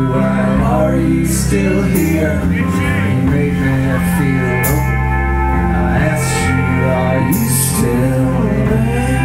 why are you still here? You make me feel open. I asked you, are you still there?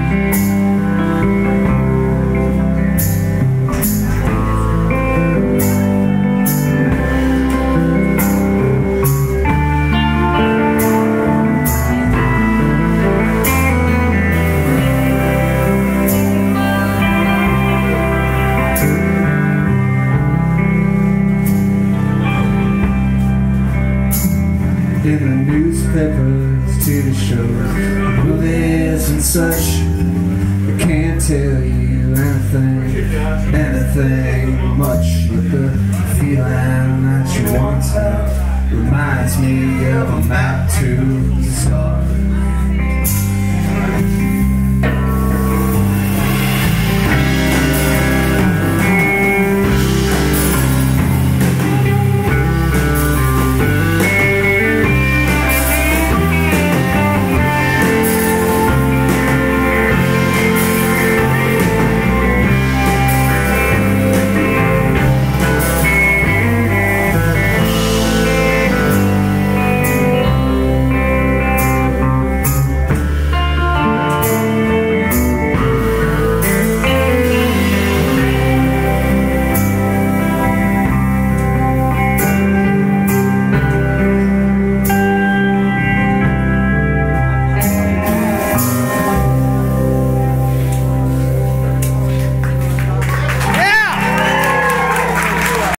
In the newspapers, TV shows, movies and such, I can't tell you anything much. But the feeling that you once had reminds me of a map to the stars.